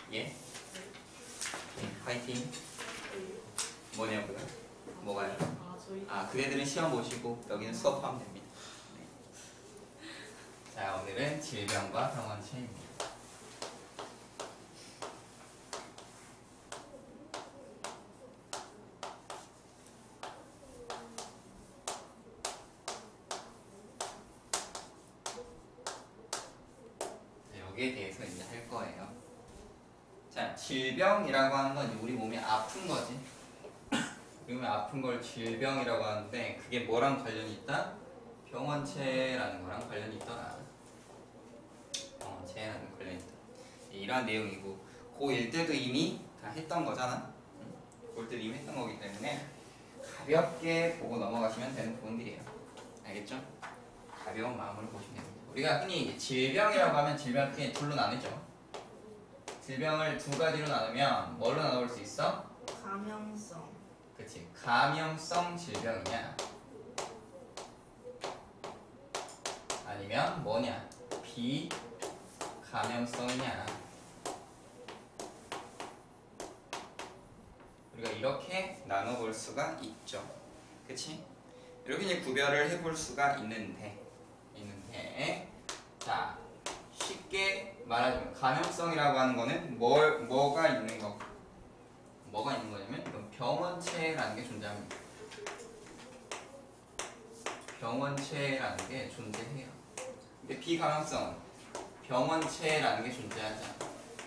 예? 네, 파이팅. 뭐냐고요? 뭐가요? 그 애들은 시험 보시고 여기는 수업하면 됩니다. 네. 자, 오늘은 질병과 병원체입니다. 여기에 대해서 이제 할 거예요. 자, 질병이라고 하는 건 우리 몸이 아픈 거지. 우리 몸이 아픈 걸 질병이라고 하는데 그게 뭐랑 관련이 있다? 병원체라는 거랑 관련이 있더라. 병원체라는 관련이 있다. 이러한 내용이고 고1 때도 이미 다 했던 거잖아. 고1 때도 이미 했던 거기 때문에 가볍게 보고 넘어가시면 되는 부분들이에요. 알겠죠? 가벼운 마음으로 보시면 됩니다. 우리가 흔히 질병이라고 하면 질병을 크게 둘로 나누죠. 질병을 두 가지로 나누면 뭘로 나눠볼 수 있어? 감염성. 그치. 감염성 질병이냐 아니면 뭐냐 비감염성이냐. 우리가 이렇게 나눠볼 수가 있죠. 그치? 이렇게 이제 구별을 해볼 수가 있는데 자, 쉽게 말하자면 감염성이라고 하는 거는 뭐가 있는 거냐면 이건 병원체라는 게 존재합니다. 병원체라는 게 존재해요. 근데 비감염성은 병원체라는 게 존재하지 않아.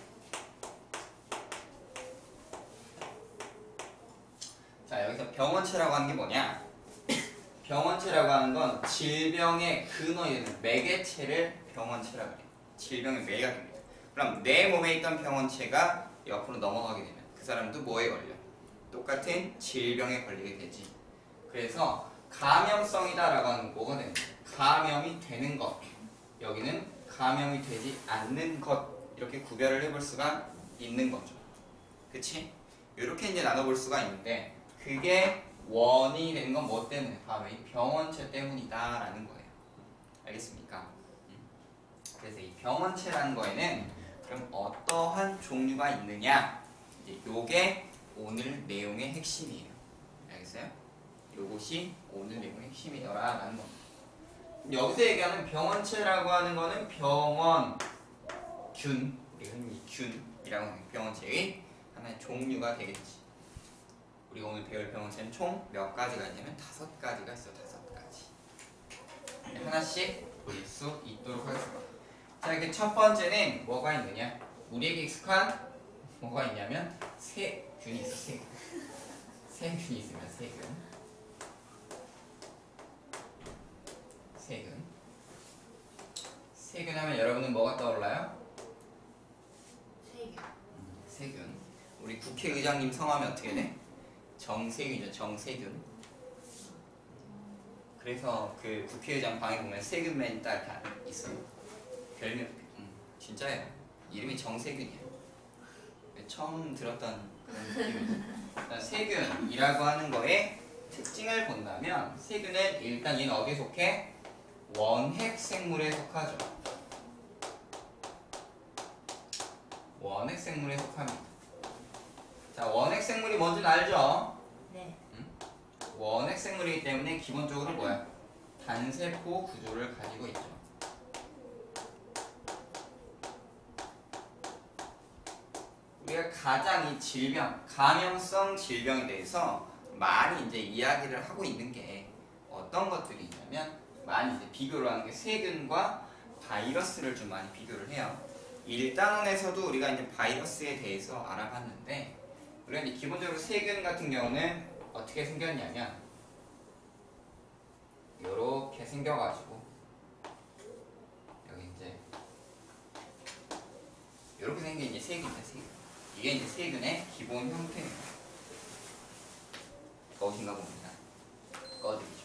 자, 여기서 병원체라고 하는 게 뭐냐? 병원체라고 하는 건 질병의 근원이 되는 매개체를 병원체라고 해요. 질병의 매개가 됩니다. 그럼 내 몸에 있던 병원체가 옆으로 넘어가게 되면 그 사람도 뭐에 걸려? 똑같은 질병에 걸리게 되지. 그래서 감염성이다라고 하는 건 뭐가 되는 거야? 감염이 되는 것. 여기는 감염이 되지 않는 것. 이렇게 구별을 해볼 수가 있는 거죠. 그치? 이렇게 이제 나눠볼 수가 있는데 그게 원인이 되는 건 뭐 때문에? 바로 이 병원체 때문이다라는 거예요. 알겠습니까? 그래서 이 병원체라는 거에는 그럼 어떠한 종류가 있느냐? 이제 요게 오늘 내용의 핵심이에요. 알겠어요? 요것이 오늘 내용의 핵심이더라라는 겁니다. 여기서 얘기하는 병원체라고 하는 거는 병원균, 우리가 흔히 균이라고 하는 병원체의 하나의 종류가 되겠지. 우리가 오늘 배울 병원체는 총 몇 가지가 있냐면 5가지가 있어. 5가지. 하나씩 볼 수 있도록 하겠습니다. 자, 이렇게 첫 번째는 뭐가 있느냐? 우리에게 익숙한 뭐가 있냐면 세균이 있어. 세균이 있으면 세균 하면 여러분은 뭐가 떠올라요? 세균. 우리 국회의장님 성함이 어떻게 돼? 정세균이죠. 정세균. 그래서 그 국회의장 방에 보면 세균맨 딱 있어요. 별명. 진짜예요. 이름이 정세균이에요. 처음 들었던 그런 느낌이죠. 세균이라고 하는 거의 특징을 본다면 세균은 일단 얘는 어디에 속해? 원핵생물에 속하죠. 원핵생물에 속합니다. 자, 원핵생물이 뭔지는 알죠? 네. 원핵생물이기 때문에 기본적으로 뭐야? 단세포 구조를 가지고 있죠. 우리가 가장 이 질병, 감염성 질병에 대해서 많이 이제 이야기를 하고 있는 게 어떤 것들이 있냐면 많이 이제 비교를 하는 게 세균과 바이러스를 좀 많이 비교를 해요. 1단원에서도 우리가 이제 바이러스에 대해서 알아봤는데 우리가 이제 기본적으로 세균 같은 경우는 어떻게 생겼냐면 요렇게 생겨가지고 여기 이제 요렇게 생긴 이제 세균이다. 세균. 이게 이제 세균의 기본 형태예요. 거기인가 봅니다. 꺼드리죠.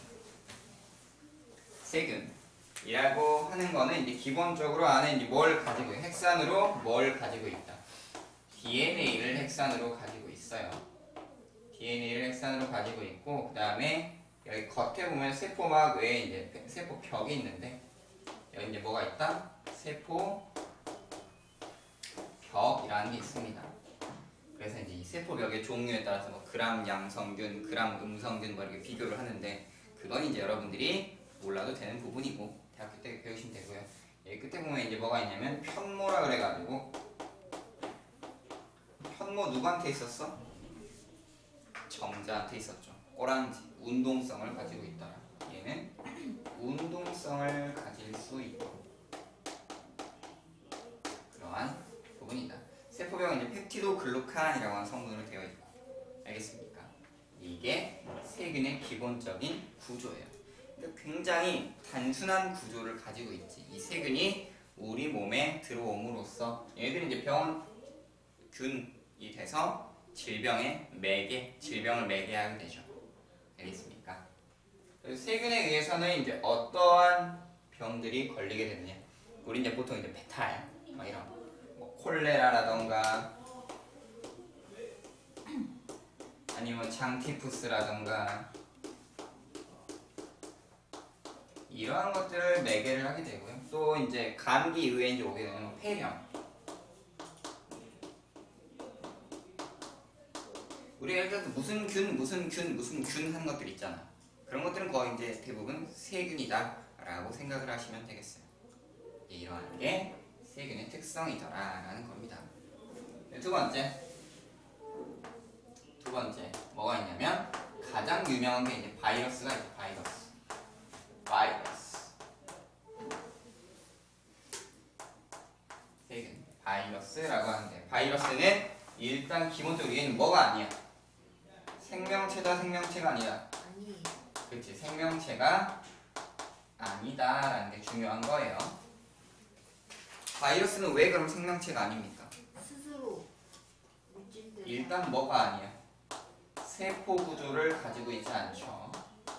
세균이라고 하는 거는 이제 기본적으로 안에 이제 뭘 가지고 있어요? 핵산으로 뭘 가지고 있다? DNA를 핵산으로 가지고 있어요. DNA를 핵산으로 가지고 있고, 그 다음에 여기 겉에 보면 세포막 외에 이제 세포 벽이 있는데, 여기 이제 뭐가 있다? 세포 벽이라는 세포벽이라는 게 있습니다. 그래서 이제 이 세포벽의 종류에 따라서 뭐 그람 양성균, 그람 음성균 뭐 이렇게 비교를 하는데 그건 이제 여러분들이 몰라도 되는 부분이고 대학교 때 배우시면 되고요. 예, 끝에 보면 이제 뭐가 있냐면 편모라 그래가지고 편모 누구한테 있었어? 정자한테 있었죠. 꼬랑지 운동성을 가지고 있더라. 얘는 운동성을 가질 수 있고 그러한 부분이다. 세포벽은 이제 펩티도글루칸이라고 하는 성분으로 되어 있고 알겠습니까? 이게 세균의 기본적인 구조예요. 그러니까 굉장히 단순한 구조를 가지고 있지. 이 세균이 우리 몸에 들어옴으로써 얘들이 이제 병균이 돼서 질병을 매개하게 되죠. 알겠습니까? 그래서 세균에 의해서는 이제 어떠한 병들이 걸리게 되느냐? 우리 이제 보통 이제 배탈, 막 이런 뭐 콜레라라던가 아니면 장티푸스라던가 이러한 것들을 매개를 하게 되고요. 또 이제 감기 이후에 이제 오게 되는 폐렴. 우리가 예를 들어서 무슨 균 하는 것들 있잖아. 그런 것들은 거의 이제 대부분 세균이다라고 생각을 하시면 되겠어요. 이러한 게 세균의 특성이더라라는 겁니다. 두 번째 뭐가 있냐면 가장 유명한 게 이제 바이러스가 있죠. 바이러스 세균 바이러스라고 하는데 바이러스는 일단 기본적으로 얘는 뭐가 아니야? 생명체다 생명체가 아니다. 아니. 그렇지 생명체가 아니다라는 게 중요한 거예요. 바이러스는 왜 그럼 생명체가 아닙니까? 스스로 물질들. 일단 뭐가 아니야? 세포 구조를 가지고 있지 않죠.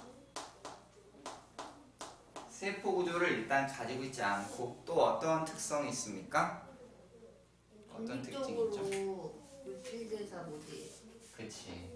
세포 구조를 일단 가지고 있지 않고 또 어떤 특성이 있습니까? 어떤 특징이 있죠? 독립적으로 물질 대사 못해. 그치.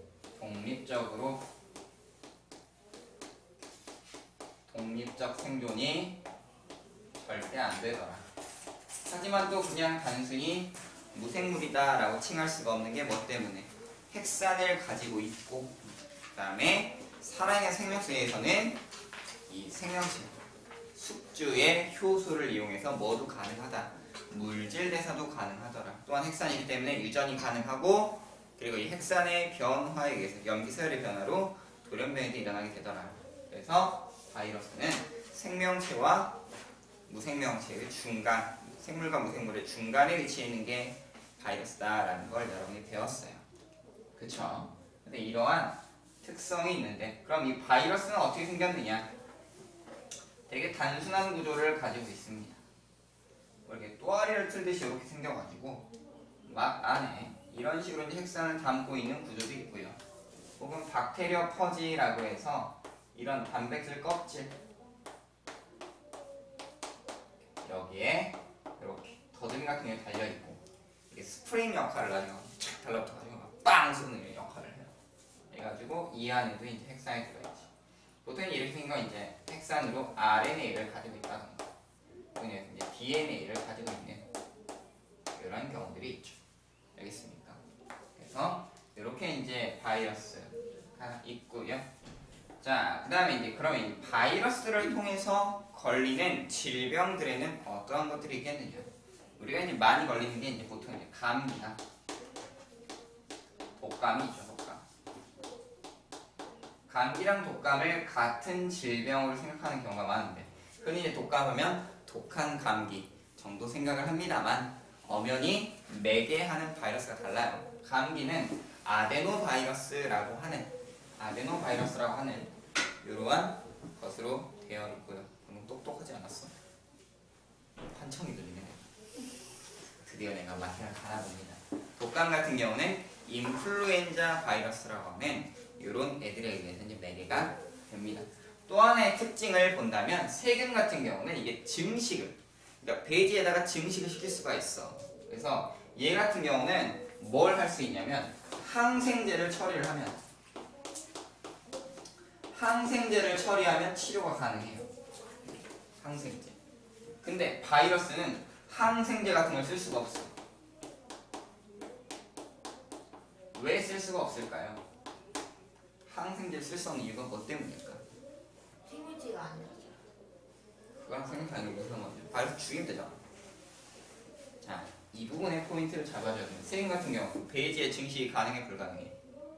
독립적 생존이 절대 안 되더라. 하지만 또 그냥 단순히 무생물이다 라고 칭할 수가 없는 게 뭐 때문에? 핵산을 가지고 있고 그 다음에 살아있는 생명체에서는 이 생명체 숙주의 효소를 이용해서 뭐도 가능하다. 물질 대사도 가능하더라. 또한 핵산이기 때문에 유전이 가능하고 그리고 이 핵산의 변화에 의해서 염기 서열의 변화로 돌연변이도 일어나게 되더라. 그래서 바이러스는 생명체와 무생명체의 중간, 생물과 무생물의 중간에 위치해 있는 게 바이러스다라는 걸 여러분이 배웠어요. 그쵸? 근데 이러한 특성이 있는데 그럼 이 바이러스는 어떻게 생겼느냐? 되게 단순한 구조를 가지고 있습니다. 뭐 이렇게 또아리를 틀듯이 이렇게 생겨가지고 막 안에 이런 식으로 이제 핵산을 담고 있는 구조도 있고요. 혹은 박테리어 퍼지라고 해서 이런 단백질 껍질 여기에 이렇게 더듬이 같은 게 달려있고 이게 스프링 역할을 가지고 착 달라붙어가지고 빵 쏘는 역할을 해요. 해가지고 이 안에도 이제 핵산이 들어있지. 보통 이렇게 생긴 건 이제 핵산으로 RNA를 가지고 있다던가 혹은 이제 DNA를 가지고 있는 이런 경우들이 있죠. 알겠습니까? 그래서 이렇게 이제 바이러스가 있고요. 자, 그 다음에 이제 그러면 이 바이러스를 통해서 걸리는 질병들에는 어떠한 것들이 있겠느냐? 우리가 이제 많이 걸리는 게 이제 보통 이제 감기나 독감이 있죠, 독감. 감기랑 독감을 같은 질병으로 생각하는 경우가 많은데, 흔히 이제 독감하면 독한 감기 정도 생각을 합니다만, 엄연히 매개하는 바이러스가 달라요. 감기는 아데노바이러스라고 하는 이러한 것으로 되어 있고요. 너무 똑똑하지 않았어? 환청이 들리네. 드디어 내가 마티를 가나봅니다. 독감 같은 경우는 인플루엔자 바이러스라고 하는 이런 애들에 의해서 이제 매개가 됩니다. 또 하나의 특징을 본다면 세균 같은 경우는 이게 증식을, 그러니까 배지에다가 증식을 시킬 수가 있어. 그래서 얘 같은 경우는 뭘 할 수 있냐면 항생제를 처리하면 치료가 가능해요. 항생제. 근데 바이러스는 항생제 같은 걸 쓸 수가 없어. 왜 쓸 수가 없을까요? 항생제를 쓸 수 없는 이유가 뭐 때문일까? 생물체가 아니라. 그거랑 생각하는 게 무슨 말이야? 바이러스 죽이면 되잖아. 자, 이 부분의 포인트를 잡아줘야 돼요. 세균 같은 경우 배지의 증식이 가능해 불가능해?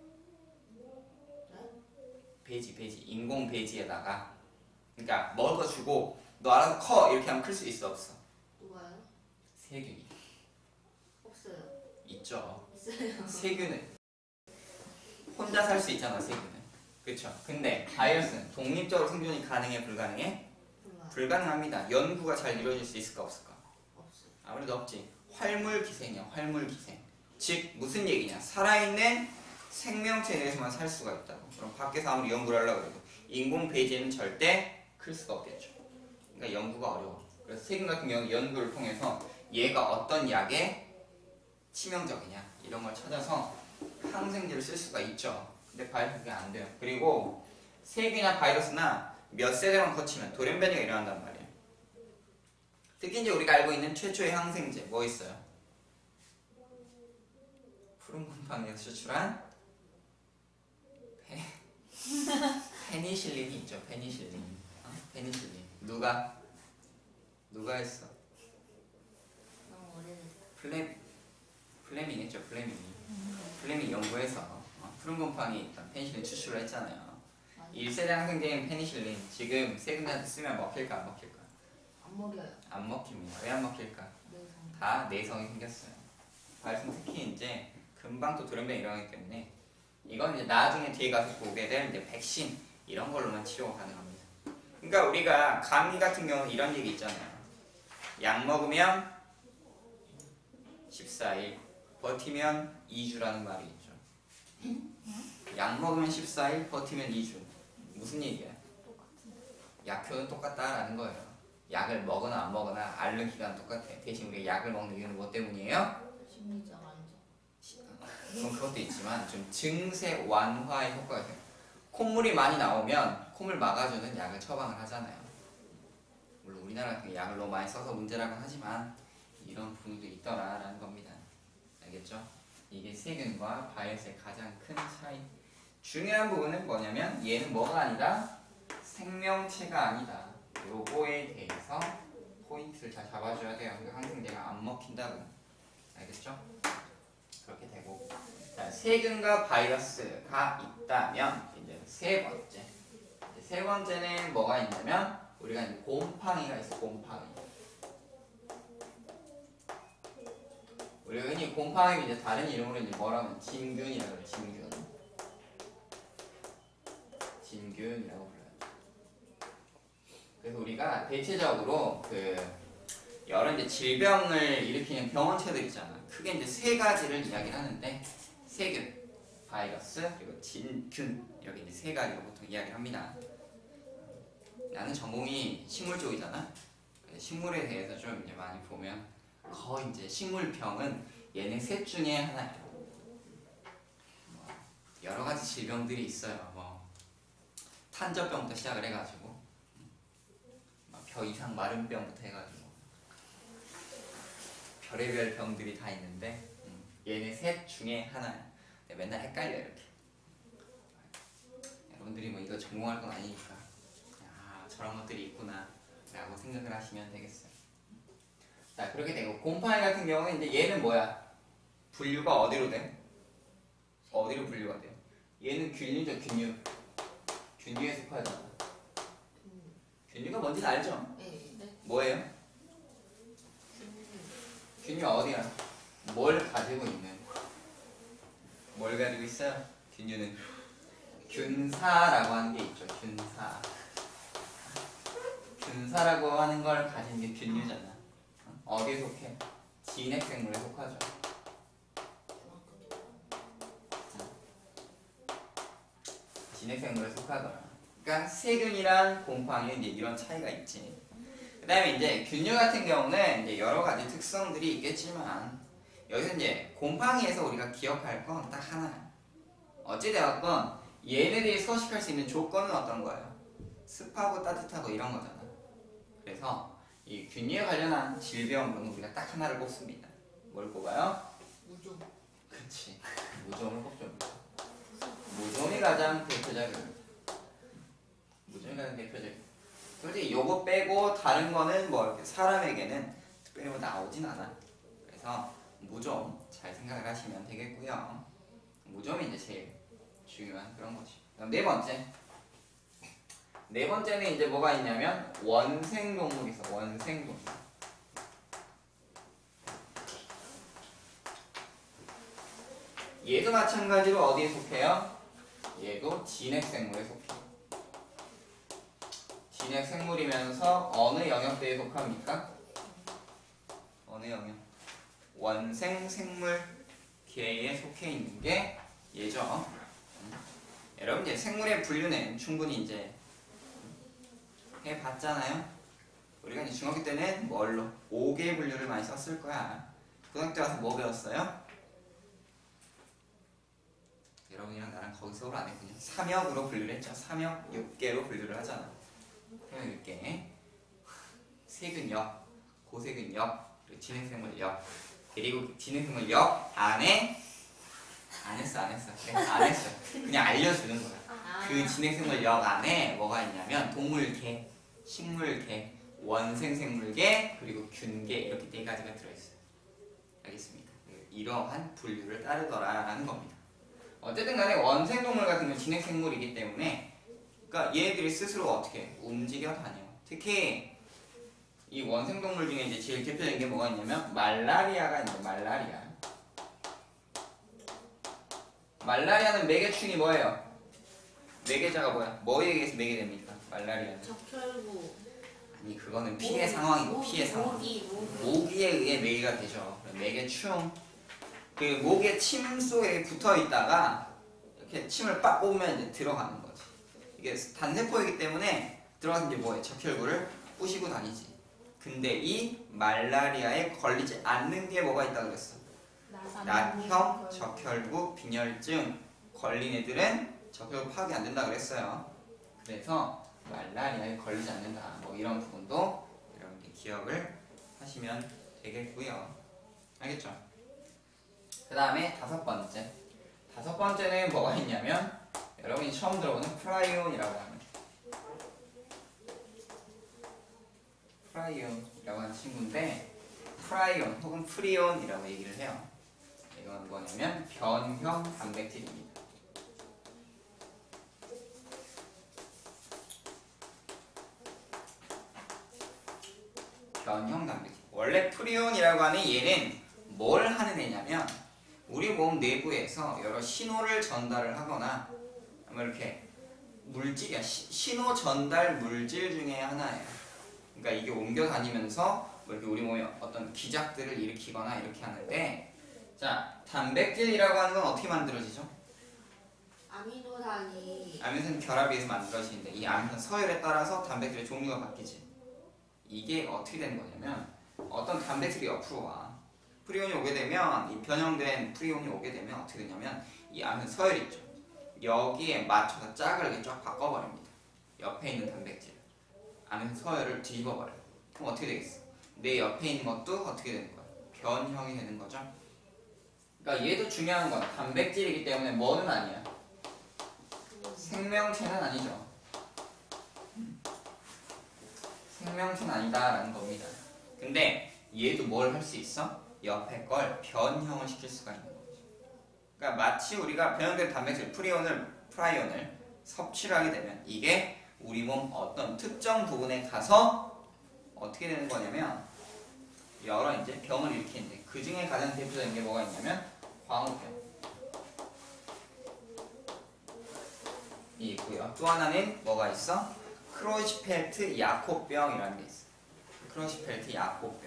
배지 인공 배지에다가 그러니까 먹어주고 너 알아서 커 이렇게 하면 클 수 있어 없어? 누가요? 세균이 없어요. 있죠. 있어요. 세균은 혼자 살 수 있잖아. 세균은 그렇죠. 근데 바이러스는 독립적으로 생존이 가능해 불가능해? 몰라요. 불가능합니다. 연구가 잘 이루어질 수 있을까 없을까? 없어요. 아무래도 없지. 활물기생이야. 활물기생. 즉 무슨 얘기냐? 살아있는 생명체에 대해서만 살 수가 있다고. 그럼 밖에서 아무리 연구를 하려고 해도 인공 배제는 절대 클 수가 없겠죠. 그러니까 연구가 어려워. 그래서 세균 같은 경우 연구를 통해서 얘가 어떤 약에 치명적이냐 이런 걸 찾아서 항생제를 쓸 수가 있죠. 근데 바이러스 그게 안 돼요. 그리고 세균이나 바이러스나 몇 세대만 거치면 돌연변이가 일어난단 말이에요. 특히 이제 우리가 알고 있는 최초의 항생제 뭐 있어요? 푸른 곰팡이에서 추출한 페니실린이 있죠. 페니실린. 페니실린. 누가 했어? 너무 오래됐어. 플레밍 했죠. 플레밍이 연구해서 푸른 곰팡이 일단 페니실린 추출을 했잖아요. 1세대 항생제인 페니실린 지금 세균한테 쓰면 먹힐까 안 먹힐까? 안 먹여요. 안 먹힙니다. 왜 안 먹힐까? 내성. 다 내성이 생겼어요. 바이러스는 특히 이제 금방 또 돌연변이 일어나기 때문에 이건 이제 나중에 뒤에 가서 보게 될 이제 백신 이런 걸로만 치료가 가능합니다. 그러니까 우리가 감기 같은 경우는 이런 얘기 있잖아요. 약 먹으면 14일, 버티면 2주라는 말이 있죠. 약 먹으면 14일, 버티면 2주. 무슨 얘기야? 약효는 똑같다라는 거예요. 약을 먹거나 안 먹거나 앓는 기간은 똑같아. 대신 우리가 약을 먹는 이유는 뭐 때문이에요? 심리적 안정. 그럼 그것도 있지만 좀 증세 완화의 효과가 있어요. 콧물이 많이 나오면 콧물 막아주는 약을 처방을 하잖아요. 물론 우리나라 같은 게 약을 너무 많이 써서 문제라고 하지만 이런 부분도 있더라라는 겁니다. 알겠죠? 이게 세균과 바이러스의 가장 큰 차이. 중요한 부분은 뭐냐면 얘는 뭐가 아니다? 생명체가 아니다. 요거에 대해서 포인트를 잘 잡아줘야 돼요. 그러니까 항생제가 안 먹힌다고. 알겠죠? 그렇게 되고. 자, 세균과 바이러스가 있다면 이제 세 번째는 뭐가 있냐면 우리가 이제 곰팡이가 있어. 곰팡이. 우리가 흔히 곰팡이 이제 다른 이름으로 이제 뭐라고 하면 진균이라고 그래. 진균이라고 불러요. 그래서 우리가 대체적으로 그 여러 이제 질병을 일으키는 병원체들 있잖아. 크게 이제 세 가지를 이야기를 하는데 세균, 바이러스, 그리고 진균 이렇게 이제 세 가지로 보통 이야기를 합니다. 나는 전공이 식물 쪽이잖아. 식물에 대해서 좀 이제 많이 보면 거의 이제 식물병은 얘네 셋 중에 하나예요. 뭐 여러 가지 질병들이 있어요. 뭐 탄저병부터 시작을 해가지고 벼 이상 마른병부터 해가지고 별의별 병들이 다 있는데 얘네 셋 중에 하나야. 맨날 헷갈려 이렇게. 여러분들이 뭐 이거 전공할 건 아니니까 아 저런 것들이 있구나 라고 생각을 하시면 되겠어요. 자 그렇게 되고 곰팡이 같은 경우는 이제 얘는 뭐야? 분류가 어디로 돼? 어디로 분류가 돼요? 얘는 균류죠. 균류에 속하잖아. 균류가 뭔지 알죠? 네. 뭐예요? 균류 어디야? 뭘 가지고 있는? 뭘 가지고 있어요? 균류는 균사라고 하는 게 있죠. 균사라고 하는 걸 가진 게 균류잖아. 어디에 속해? 진핵생물에 속하죠. 진핵생물에 속하더라. 그러니까 세균이랑 곰팡이는 이제 이런 차이가 있지. 그 다음에 이제 균류 같은 경우는 이제 여러 가지 특성들이 있겠지만 여기서 이제 곰팡이에서 우리가 기억할 건 딱 하나야. 어찌되었건 얘네들이 서식할 수 있는 조건은 어떤 거예요? 습하고 따뜻하고 이런 거잖아. 그래서 이 균류에 관련한 질병으로는 우리가 딱 하나를 꼽습니다. 뭘 꼽아요? 무좀. 그렇지. 무좀을 꼽죠. 가장 대표적이에요. 무좀이 가장 대표적이에요. 솔직히 요거 빼고 다른 거는 뭐 이렇게 사람에게는 특별히 뭐 나오진 않아. 그래서 무좀 잘 생각을 하시면 되겠고요. 무좀이 이제 제일 중요한 그런 거지. 그럼 네 번째. 네 번째는 이제 뭐가 있냐면 원생동물이 있어. 원생동물. 얘도 마찬가지로 어디에 속해요? 얘도 진핵생물에 속해요. 진핵생물이면서 어느 영역대에 속합니까? 어느 영역? 원생생물계에 속해 있는 게 얘죠. 여러분 이제 생물의 분류는 충분히 이제 해봤잖아요. 우리가 이제 중학교 때는 뭘로? 5개의 분류를 많이 썼을 거야. 고등학교 때 와서 뭐 배웠어요? 여러분이랑 나랑 거기 수업을 안 했군요. 3역으로 분류를 했죠. 3역 6개로 분류를 하잖아. 3역 6개. 세균역, 고세균역, 그리고 진핵생물역. 그리고 진핵생물역 안에 안 했어. 네, 안 했어. 그냥 알려주는 거야. 그 진핵생물역 안에 뭐가 있냐면 동물계, 식물계, 원생생물계, 그리고 균계 이렇게 4가지가 들어있어요. 알겠습니까? 이러한 분류를 따르더라라는 겁니다. 어쨌든 간에 원생동물 같은 경우는 진핵생물이기 때문에 그러니까 얘네들이 스스로 어떻게 움직여 다녀. 특히 이 원생동물 중에 이제 제일 대표적인 게 뭐가 있냐면 말라리아가 있는데 말라리아는 매개충이 뭐예요? 매개자가 뭐야? 뭐에 의해서 매개됩니까? 말라리아는 적혈구. 아니 그거는 피해 상황이고 피해 상황. 모기에 의해 매개가 되죠. 매개충. 그 모기의 침 속에 붙어 있다가 이렇게 침을 빡 뽑으면 이제 들어가는 거지. 이게 단세포이기 때문에 들어가서 이제 뭐해? 적혈구를 부시고 다니지. 근데 이 말라리아에 걸리지 않는 게 뭐가 있다고 그랬어? 낫형, 적혈구, 빈혈증 걸린 애들은 적혈구 파악이 안 된다 그랬어요. 그래서 말라리아에 걸리지 않는다. 뭐 이런 부분도 여러분들 기억을 하시면 되겠고요. 알겠죠? 그 다음에 다섯 번째는 뭐가 있냐면 여러분이 처음 들어보는 프라이온이라고 하는 프라이온이라고 하는 친구인데 프라이온 혹은 프리온이라고 얘기를 해요. 이건 뭐냐면 변형 단백질입니다. 변형 단백질. 원래 프리온이라고 하는 얘는 뭘 하는 애냐면 우리 몸 내부에서 여러 신호를 전달을 하거나 이렇게 물질이야. 신호 전달 물질 중에 하나예요. 그러니까 이게 옮겨 다니면서 뭐 이렇게 우리 몸에 어떤 기작들을 일으키거나 이렇게 하는데, 자, 단백질이라고 하는 건 어떻게 만들어지죠? 아미노산 결합에 의해서 만들어지는데 이 아미노산 서열에 따라서 단백질의 종류가 바뀌지. 이게 어떻게 되는 거냐면 어떤 단백질이 옆으로 와. 프리온이 오게 되면 이 변형된 프리온이 오게 되면 어떻게 되냐면 이 아미노산 서열 있죠. 여기에 맞춰서 짝을 이렇게 쫙 바꿔버립니다. 옆에 있는 단백질. 아미노산 서열을 뒤집어버려요. 그럼 어떻게 되겠어? 내 옆에 있는 것도 어떻게 되는 거야? 변형이 되는 거죠. 그러니까 얘도 중요한 건 단백질이기 때문에 뭐는 아니야? 생명체는 아니죠. 생명체는 아니다라는 겁니다. 근데 얘도 뭘 할 수 있어? 옆에 걸 변형을 시킬 수가 있는 거죠. 그러니까 마치 우리가 변형된 단백질 프라이온을 섭취를 하게 되면 이게 우리 몸 어떤 특정 부분에 가서 어떻게 되는 거냐면 여러 이제 병을 일으키는데 그 중에 가장 대표적인 게 뭐가 있냐면 광우병 이 있고요. 또 하나는 뭐가 있어? 크로이시펠트 야코병이라는 게 있어. 크로이시펠트 야코병.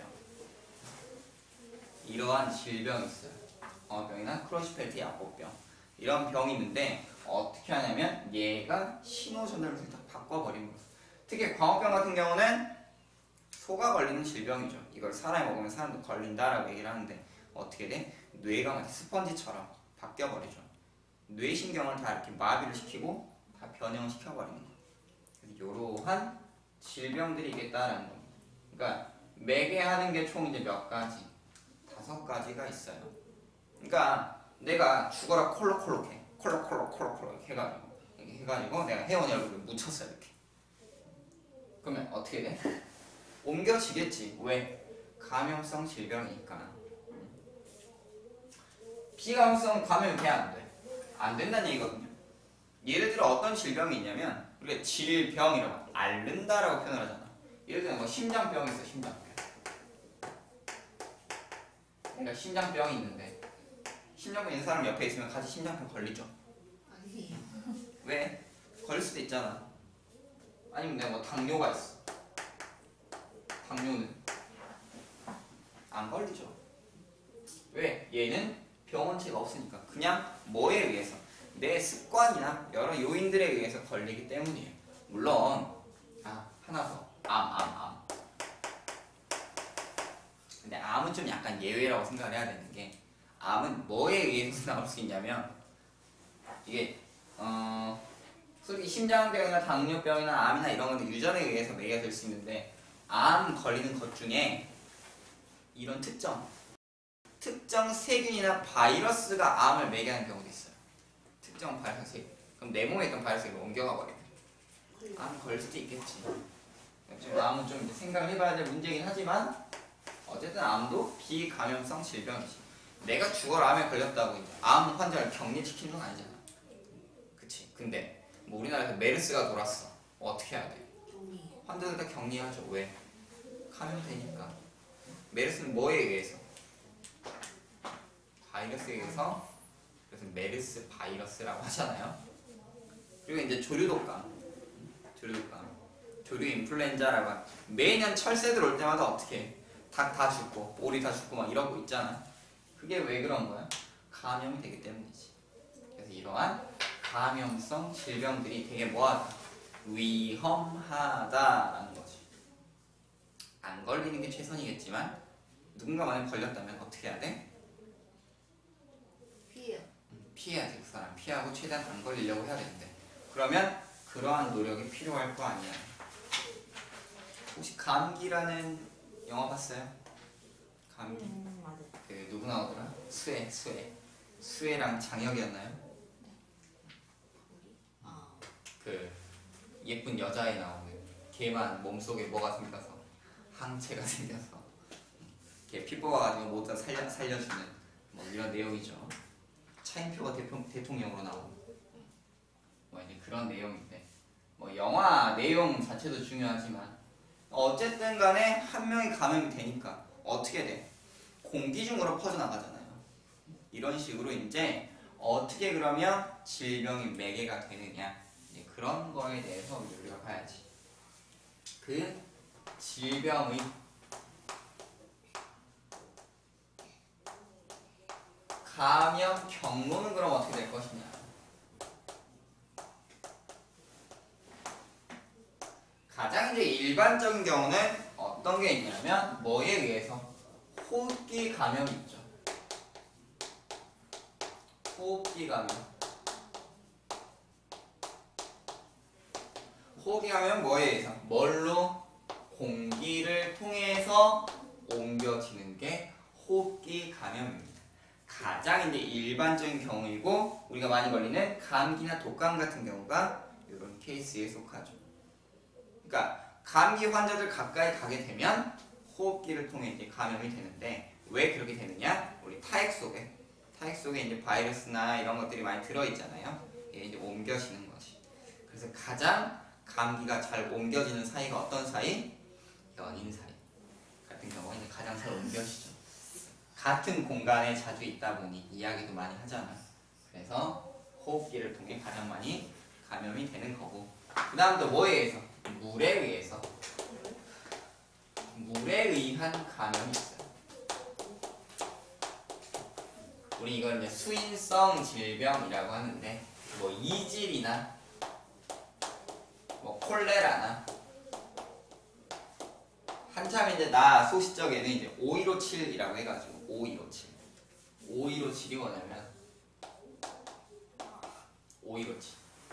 이러한 질병이 있어요. 광우병이나 크로이시펠트 야코병. 이런 병이 있는데 어떻게 하냐면 얘가 신호 전달을 다 바꿔버리는 거예요. 특히 광우병 같은 경우는 소가 걸리는 질병이죠. 이걸 사람이 먹으면 사람도 걸린다라고 얘기를 하는데 어떻게 돼? 뇌가 마치 스펀지처럼 바뀌어버리죠. 뇌신경을 다 이렇게 마비를 시키고 다 변형을 시켜버리는 거예요. 그래서 이러한 질병들이 있겠다라는 겁니다. 그러니까 매개하는 게 총 이제 몇 가지? 5가지가 있어요. 그러니까 내가 죽어라 콜록콜록해. 콜록콜록 이렇게 해가지고 해가지고 내가 혜원이 얼굴을 묻혔어 이렇게. 그러면 어떻게 돼? 옮겨지겠지. 왜? 감염성 질병이니까. 비감염성 감염이 돼야 안 돼? 안 된다는 얘기거든요. 예를 들어 어떤 질병이 있냐면 우리가 질병이라고 앓는다라고 표현을 하잖아. 예를 들어 뭐 심장병이 있어. 심장병. 내가 심장병이 있는데 심장병 있는 사람 옆에 있으면 같이 심장병 걸리죠? 아니에요. 왜? 걸릴 수도 있잖아. 아니면 내가 뭐 당뇨가 있어. 당뇨는 안 걸리죠. 왜? 얘는 병원체가 없으니까 그냥 뭐에 의해서? 내 습관이나 여러 요인들에 의해서 걸리기 때문이에요. 물론 하나 더. 암. 근데 암은 좀 약간 예외라고 생각을 해야 되는 게 암은 뭐에 의해서 나올 수 있냐면 이게 솔직히 심장병이나 당뇨병이나 암이나 이런 건 유전에 의해서 매개가 될 수 있는데 암 걸리는 것 중에 이런 특정 세균이나 바이러스가 암을 매개하는 경우도 있어요. 특정 바이러스 세균. 그럼 내 몸에 있던 바이러스가 옮겨가 버리면 암 걸릴 수도 있겠지. 좀 암은 좀 이제 생각을 해봐야 될 문제긴 하지만 어쨌든 암도 비감염성 질병이지. 내가 죽어라 암에 걸렸다고 이제 암 환자를 격리시키는 건 아니잖아. 그치? 근데 뭐 우리나라에서 메르스가 돌았어. 어떻게 해야 돼? 격리. 환자들 다 격리하죠. 왜? 감염되니까. 메르스는 뭐에 의해서? 바이러스에 의해서. 그래서 메르스 바이러스라고 하잖아요. 그리고 이제 조류독감, 조류 인플루엔자라고 하죠. 매년 철새 들어올 때마다 어떻게 해? 닭 다 죽고 오리 다 죽고 막 이러고 있잖아. 그게 왜 그런 거야? 감염이 되기 때문이지. 그래서 이러한 감염성 질병들이 되게 뭐하다? 위험하다라는 거지. 안 걸리는 게 최선이겠지만 누군가 만약 걸렸다면 어떻게 해야 돼? 피해야지. 그 사람 피하고 최대한 안 걸리려고 해야 되는데 그러면 그러한 노력이 필요할 거 아니야. 혹시 감기라는 영화 봤어요? 감기? 맞아요. 그 누구 나오더라? 수혜랑 장혁이었나요? 그 예쁜 여자애 나오는 걔만 몸속에 뭐가 생겨서 항체가 생겨서 걔 피 뽑아가지고 모두 다 살려주는 뭐 이런 내용이죠. 차인표가 대통령으로 나오는 뭐 이제 그런 내용인데 뭐 영화 내용 자체도 중요하지만 어쨌든 간에 한 명이 감염이 되니까 어떻게 돼? 공기 중으로 퍼져나가잖아요. 이런 식으로 이제 어떻게 그러면 질병이 매개가 되느냐 이제 그런 거에 대해서 우리가 봐야지. 그 질병의 감염 경로는 그럼 어떻게 될 것이냐? 가장 이제 일반적인 경우는 어떤 게 있냐면 뭐에 의해서? 호흡기 감염이 있죠. 호흡기 감염. 호흡기 감염은 뭐에 의해서? 뭘로? 공기를 통해서 옮겨지는 게 호흡기 감염입니다. 가장 이제 일반적인 경우이고 우리가 많이 걸리는 감기나 독감 같은 경우가 이런 케이스에 속하죠. 그러니까 감기 환자들 가까이 가게 되면 호흡기를 통해 이제 감염이 되는데 왜 그렇게 되느냐? 우리 타액 속에 이제 바이러스나 이런 것들이 많이 들어있잖아요. 이게 이제 옮겨지는 거지. 그래서 가장 감기가 잘 옮겨지는 사이가 어떤 사이? 연인 사이 같은 경우가 이제 가장 잘 옮겨지죠. 같은 공간에 자주 있다 보니 이야기도 많이 하잖아. 그래서 호흡기를 통해 가장 많이 감염이 되는 거고 그 다음 또 뭐에 의해서? 물에 의한 감염이 있어요. 우리 이걸 이제 수인성 질병이라고 하는데 뭐 이질이나 뭐 콜레라나 한참 이제 나 소시적에는 이제 5157이라고 해가지고 5157이 뭐냐면 5157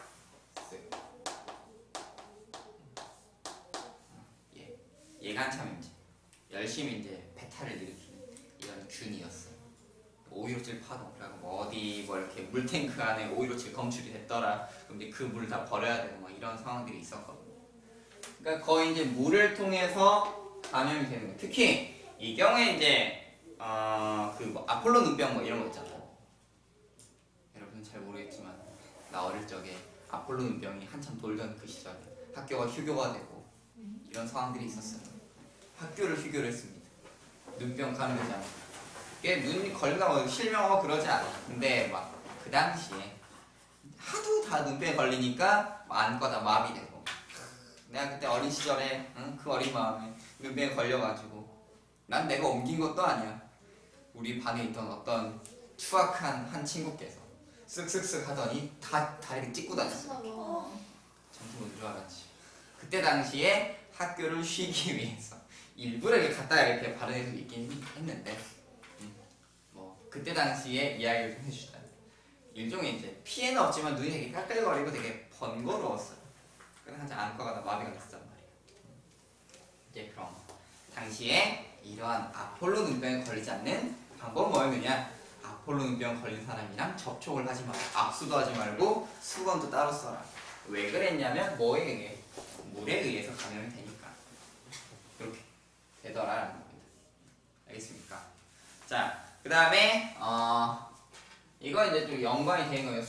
얘가 한참 이제 열심히 이제 배탈을 일으키는 이런 균이었어요. 5157 파동이라고 뭐 어디 뭐 이렇게 물탱크 안에 오일오칠 검출이 됐더라. 그럼 이제 그 물 다 버려야 되고 막 이런 상황들이 있었거든요. 그러니까 거의 이제 물을 통해서 감염이 되는 거예요. 특히 이 경우에 이제 그 뭐 아폴로 눈병 뭐 이런 거 있잖아요. 여러분은 잘 모르겠지만 나 어릴 적에 아폴로 눈병이 한참 돌던 그 시절에 학교가 휴교가 되고 이런 상황들이 있었어요. 학교를 휴교를 했습니다. 눈병 감염되지 않고. 이게 눈이 걸린다고 실명하고 그러지 않아요. 근데 막 그 당시에 하도 다 눈병에 걸리니까 안과다 마비 되고 내가 그때 어린 시절에 그 어린 마음에 눈병에 걸려가지고 난 내가 옮긴 것도 아니야. 우리 반에 있던 어떤 추악한 한 친구께서 쓱쓱쓱 하더니 다 다리를 찍고 다녔어. 정신 못 줄 알았지. 그때 당시에 학교를 쉬기 위해서 일부러 이렇게 갖다 이렇게 바른 애도 있긴 했는데 뭐 그때 당시에 이야기를 좀 해주자. 일종의 이제 피해는 없지만 눈이 되게 깔깔거리고 되게 번거로웠어요. 그래서 한참 안과가 다 마비가 됐단 말이에요. 이제 그럼 당시에 이러한 아폴로 눈병에 걸리지 않는 방법은 뭐였느냐? 아폴로 눈병 걸린 사람이랑 접촉을 하지 말고 악수도 하지 말고 수건도 따로 써라. 왜 그랬냐면 뭐에 의해? 물에 의해서 감염이 되니까 이렇게 되더라라는 겁니다. 알겠습니까? 자, 그 다음에 이거 이제 좀 연관이 되는 거예요.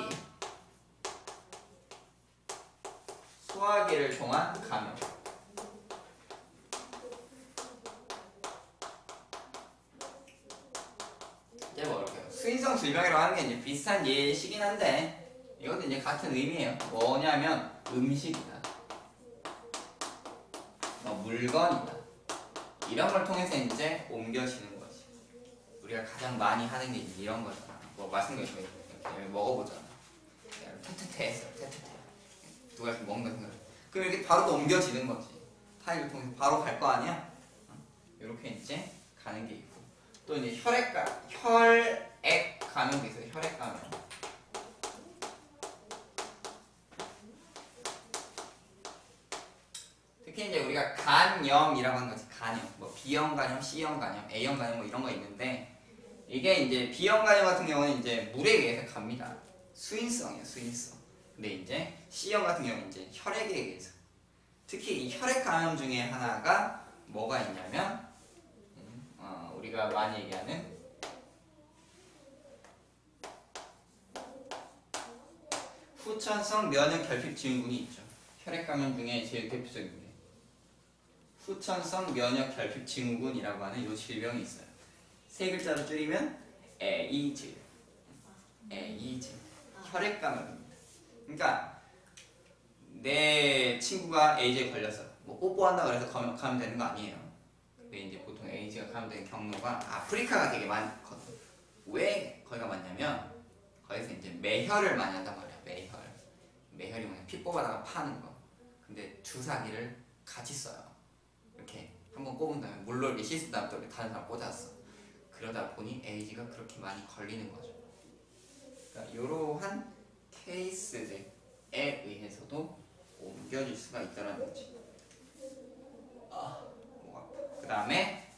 소화기를 통한 감염. 이제 뭐 이렇게요. 수인성 질병이라고 하는 게 이제 비슷한 예시긴 한데 이것도 이제 같은 의미예요. 뭐냐면 음식이다, 물건이다 이런 걸 통해서 이제 옮겨지는 거지. 우리가 가장 많이 하는 게 이런 거잖아. 뭐 맛있는 거 이렇게 먹어보잖아. 테테테했어, 테테테. 누가 이렇게 먹는 거 생각해. 그럼 이렇게 바로 또 옮겨지는 거지. 타입을 통해서 바로 갈 거 아니야? 이렇게 이제 가는 게 있고. 또 이제 혈액 감염도 있어요. 혈액 감염. 특히 이제 우리가 간염이라고 하는 거지. 간염. 뭐 B형 간염, C형 간염, A형 간염 뭐 이런 거 있는데 이게 이제 B형 간염 같은 경우는 이제 물에 의해서 갑니다. 수인성이에요, 수인성. 근데 이제 C형 같은 경우는 이제 혈액에 의해서. 특히 이 혈액 감염 중에 하나가 뭐가 있냐면 우리가 많이 얘기하는 후천성 면역 결핍 증후군이 있죠. 혈액 감염 중에 제일 대표적인 게 후천성 면역 결핍 증후군이라고 하는 이 질병이 있어요. 세 글자로 줄이면 에이즈. 에이즈. 혈액 감염입니다. 그러니까 내 친구가 에이즈에 걸려서 뭐 뽀뽀한다 그래서 감염되는 거 아니에요. 근데 이제 보통 에이즈가 감염되는 경로가 아프리카가 되게 많거든. 왜 거기가 많냐면 거기서 이제 매혈을 많이 한단 말이야. 매혈이 뭐냐, 피 뽑아다가 파는 거. 근데 주사기를 같이 써요. 이렇게 한번 꼽은 다음에 물로 이렇게 씻은 다음에 또 다른 사람 꽂았어. 그러다 보니 에이즈가 그렇게 많이 걸리는 거죠. 그러니까 이러한 케이스들에 의해서도 옮겨질 수가 있다는 거지. 그 다음에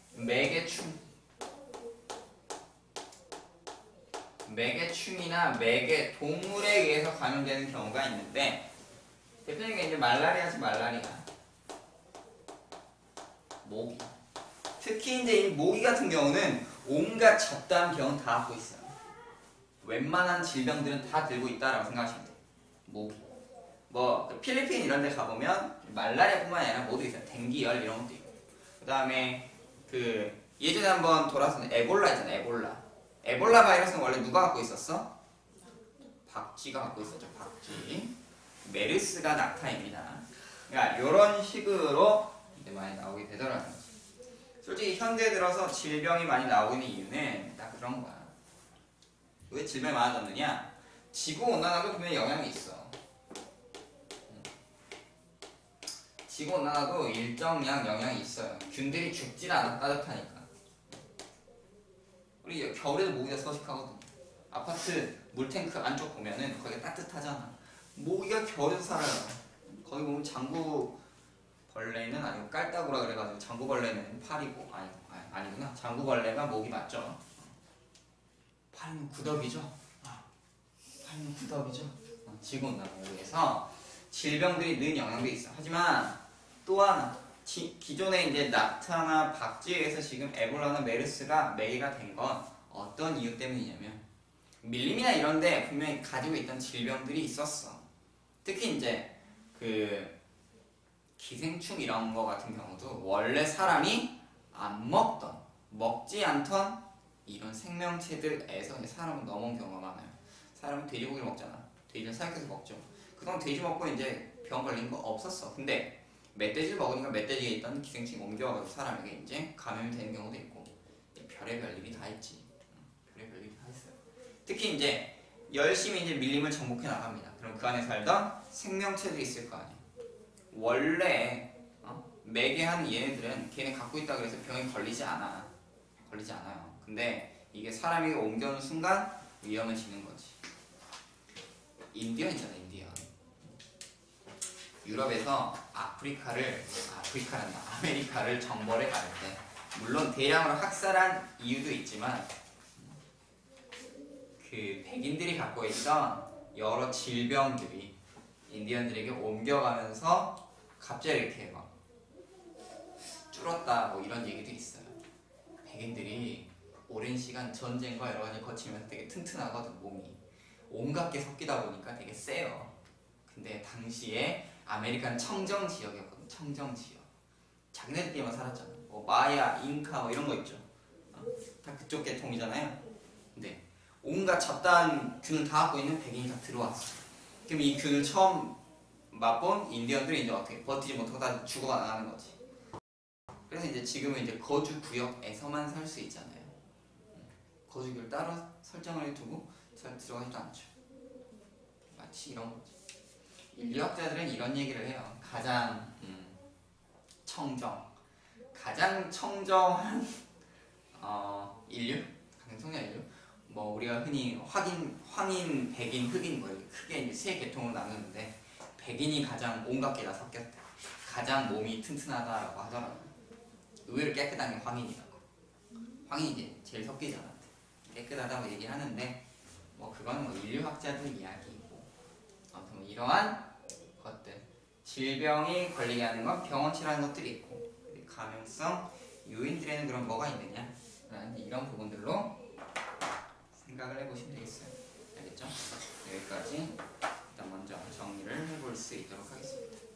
매개충이나 매개 동물에 의해서 감염되는 경우가 있는데 대표적인 게 이제 말라리아지. 말라리아. 모기. 특히 이제 이 모기 같은 경우는 온갖 잡다한 병은 다 갖고 있어요. 웬만한 질병들은 다 들고 있다라고 생각하시면 돼요. 모기. 뭐 필리핀 이런 데 가보면 말라리아뿐만 아니라 모두 있어요. 댕기열 이런 것도 있고. 그 다음에 그 예전에 한번 돌아선 에볼라 있잖아요. 에볼라 바이러스는 원래 누가 갖고 있었어? 박쥐가 갖고 있었죠. 박쥐. 메르스가 낙타입니다. 그러니까 이런 식으로 이제 많이 나오게 되더라고요. 솔직히 현대 들어서 질병이 많이 나오고 있는 이유는 딱 그런 거야. 왜 질병이 많아졌느냐? 지구온난화도 분명히 영향이 있어. 지구온난화도 일정량 영향이 있어요. 균들이 죽질 않아, 따뜻하니까. 우리 겨울에도 모기가 서식하거든. 아파트 물탱크 안쪽 보면은 거기가 따뜻하잖아. 모기가 겨울에도 살아요. 거기 보면 장구벌레는 아니고 깔따구라 그래가지고 장구벌레는 파리고 아니구나. 장구벌레가 모기 맞죠? 팔은 구덕이죠. 팔은 구덕이죠. 지구온난화에 질병들이 는 영향도 있어. 하지만 또 하나 기존에 이제 낙타나 박쥐에 의해서 지금 에볼라나 메르스가 매개가 된 건 어떤 이유 때문이냐면 밀림이나 이런데 분명히 가지고 있던 질병들이 있었어. 특히 이제 그 기생충 이런 거 같은 경우도 원래 사람이 안 먹지 않던 이런 생명체들에서 사람은 넘어온 경우가 많아요. 사람은 돼지고기를 먹잖아. 돼지를 사육해서 먹죠. 그동안 돼지 먹고 이제 병 걸린 거 없었어. 근데 멧돼지를 먹으니까 멧돼지에 있던 기생충이 옮겨가서 사람에게 이제 감염이 되는 경우도 있고 별의별 일이 다 있지. 별의별 일이 다 있어요. 특히 이제 열심히 이제 밀림을 정복해 나갑니다. 그럼 그 안에 살던 생명체들이 있을 거 아니야. 원래 매개한 얘네들은 걔네 갖고 있다 그래서 병에 걸리지 않아요. 근데 이게 사람에게 옮겨오는 순간 위험해지는 거지. 인디언이잖아, 인디언. 유럽에서 아메리카를 정벌해 갈 때 물론 대량으로 학살한 이유도 있지만 그 백인들이 갖고 있던 여러 질병들이 인디언들에게 옮겨가면서 갑자기 이렇게 막 줄었다 뭐 이런 얘기도 있어요. 백인들이 오랜 시간 전쟁과 여러 가지 거치면서 되게 튼튼하거든. 몸이 온갖 게 섞이다 보니까 되게 세요. 근데 당시에 아메리칸 청정 지역이었거든. 청정 지역. 자기네들끼리만 살았잖아. 뭐 마야, 잉카 뭐 이런 거 있죠. 다 그쪽 계통이잖아요. 근데 온갖 잡다한 균을 다 갖고 있는 백인이 다 들어왔어. 그럼 이 균을 처음 맛본 인디언들이 이제 어떻게 버티지 못하고 다 죽어가 나가는 거지. 그래서 이제 지금은 이제 거주 구역에서만 살 수 있잖아요. 거주구를 따로 설정을 해두고 잘 들어가지도 않죠. 마치 이런 거지. 인류학자들은 이런 얘기를 해요. 가장 청정한 인류? 가장 청정한 인류? 뭐 우리가 흔히 황인, 백인, 흑인 뭐 이렇게 크게 이제 세 계통으로 나누는데 백인이 가장 온갖 게 다 섞였대. 가장 몸이 튼튼하다라고 하더라고요. 의외로 깨끗한 게 황인이라고. 황인이 이제 제일 섞이지 않았대. 깨끗하다고 얘기를 하는데 뭐 그건 뭐 인류학자들 이야기이고 아무튼 뭐 이러한 것들 질병이 걸리게 하는 건 병원치라는 것들이 있고 감염성 요인들에는 그럼 뭐가 있느냐 라는 이런 부분들로 생각을 해보시면 되겠어요. 알겠죠? 여기까지 일단 먼저 정리를 해볼 수 있도록 하겠습니다.